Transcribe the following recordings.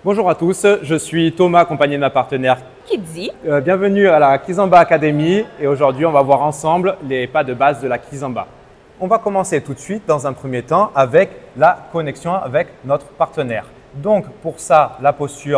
Bonjour à tous, je suis Thomas, accompagné de ma partenaire Kidzi. Bienvenue à la Kizomba Academy et aujourd'hui on va voir ensemble les pas de base de la Kizomba. On va commencer tout de suite dans un premier temps avec la connexion avec notre partenaire. Donc pour ça, la posture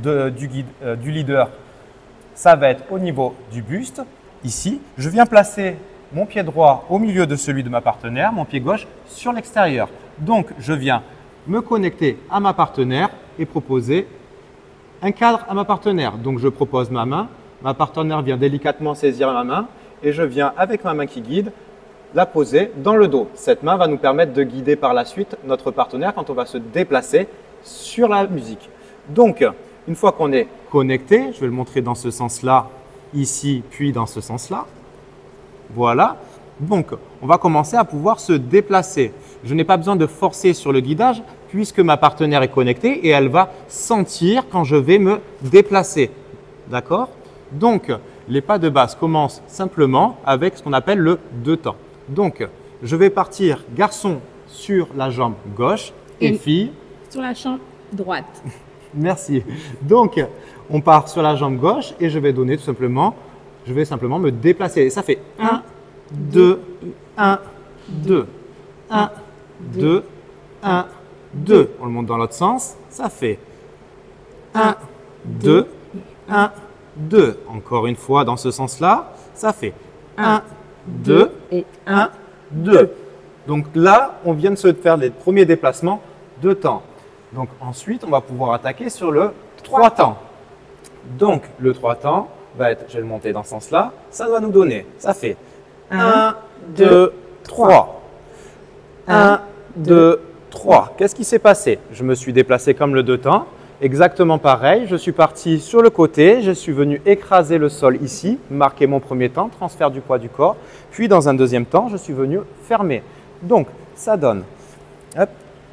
du leader, ça va être au niveau du buste. Ici, je viens placer mon pied droit au milieu de celui de ma partenaire, mon pied gauche sur l'extérieur. Donc je viens me connecter à ma partenaire et proposer un cadre à ma partenaire. Donc je propose ma main, ma partenaire vient délicatement saisir ma main et je viens avec ma main qui guide la poser dans le dos. Cette main va nous permettre de guider par la suite notre partenaire quand on va se déplacer sur la musique. Donc une fois qu'on est connecté, je vais le montrer dans ce sens-là, ici, puis dans ce sens-là. Voilà. Donc on va commencer à pouvoir se déplacer. Je n'ai pas besoin de forcer sur le guidage puisque ma partenaire est connectée et elle va sentir quand je vais me déplacer. D'accord? Donc, les pas de base commencent simplement avec ce qu'on appelle le deux temps. Donc, je vais partir garçon sur la jambe gauche et fille sur la jambe droite. Merci. Donc, on part sur la jambe gauche et je vais donner tout simplement, je vais simplement me déplacer. Et ça fait 1, 2, 1, 2, 1, 2, 1, 2. On le monte dans l'autre sens. Ça fait 1, 2, 1, 2. Encore une fois dans ce sens-là. Ça fait 1, 2 et 1, 2. Donc là, on vient de se faire les premiers déplacements de temps. Donc ensuite, on va pouvoir attaquer sur le 3 temps. Donc le 3 temps va être, je vais le monter dans ce sens-là. Ça va nous donner, ça fait 1, 2, 3. 1, 2, 3. Qu'est-ce qui s'est passé? Je me suis déplacé comme le deux temps. Exactement pareil. Je suis parti sur le côté. Je suis venu écraser le sol ici, marquer mon premier temps, transfert du poids du corps. Puis dans un deuxième temps, je suis venu fermer. Donc, ça donne. Hop.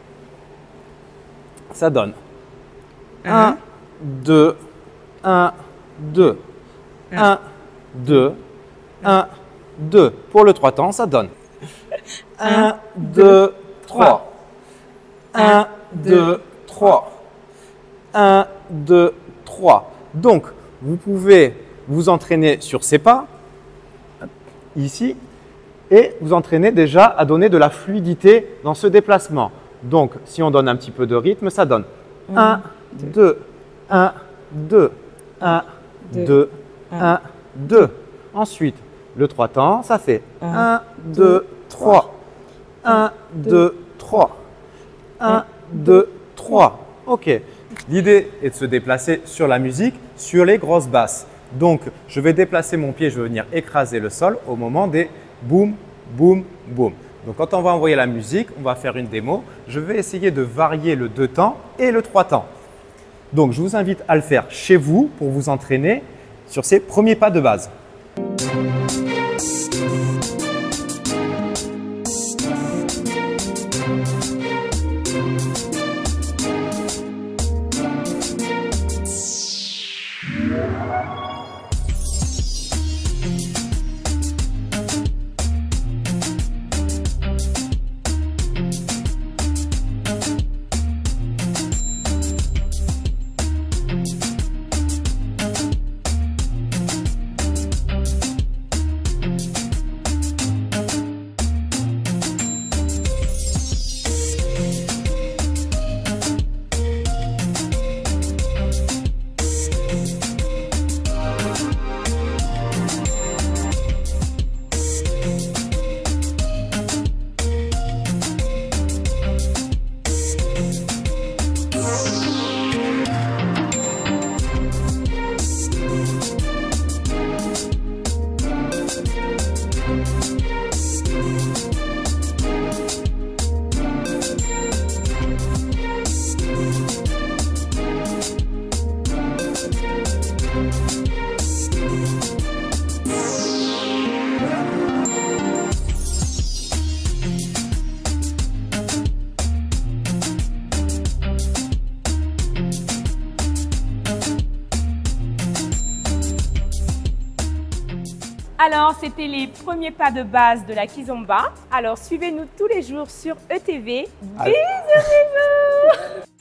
Ça donne 1, 2, 1, 2, 1, 2, 1, 2. Pour le 3 temps, ça donne 1, 2, 3. 1, 2, 3. 1, 2, 3. Donc, vous pouvez vous entraîner sur ces pas, ici, et vous entraîner déjà à donner de la fluidité dans ce déplacement. Donc, si on donne un petit peu de rythme, ça donne 1, 2, 1, 2, 1, 2, 1, 2. Ensuite, le 3 temps, ça fait 1, 2, 3. 1, 2, 3. 1, 2, 3. OK. L'idée est de se déplacer sur la musique, sur les grosses basses. Donc, je vais déplacer mon pied, je vais venir écraser le sol au moment des boum, boum, boum. Donc, quand on va envoyer la musique, on va faire une démo. Je vais essayer de varier le 2 temps et le 3 temps. Donc, je vous invite à le faire chez vous pour vous entraîner sur ces premiers pas de base. Alors, c'était les premiers pas de base de la Kizomba. Alors, suivez-nous tous les jours sur ETV. Bisous, bisous!